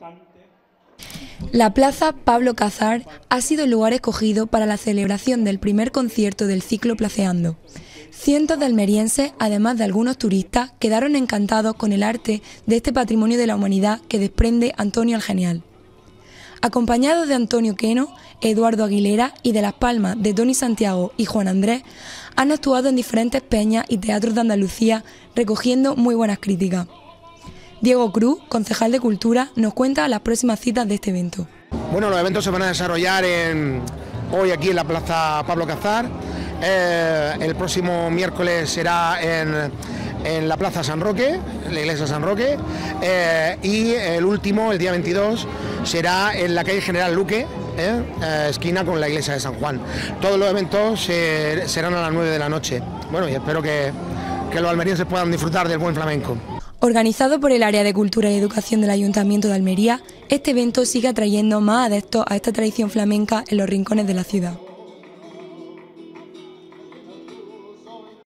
La plaza Pablo Casar ha sido el lugar escogido para la celebración del primer concierto del ciclo Placeando. Cientos de almerienses, además de algunos turistas, quedaron encantados con el arte de este patrimonio de la humanidad que desprende Antonio el Genial. Acompañados de Antonio Queno, Eduardo Aguilera y de Las Palmas de Toni Santiago y Juan Andrés, han actuado en diferentes peñas y teatros de Andalucía recogiendo muy buenas críticas. Diego Cruz, concejal de Cultura, nos cuenta las próximas citas de este evento. Bueno, los eventos se van a desarrollar hoy aquí en la plaza Pablo Casar. El próximo miércoles será en la plaza San Roque, la iglesia San Roque, y el último, el día 22, será en la calle General Luque, esquina con la iglesia de San Juan. Todos los eventos serán a las 9 de la noche. Bueno, y espero que los almerienses puedan disfrutar del buen flamenco. Organizado por el Área de Cultura y Educación del Ayuntamiento de Almería, este evento sigue atrayendo más adeptos a esta tradición flamenca en los rincones de la ciudad.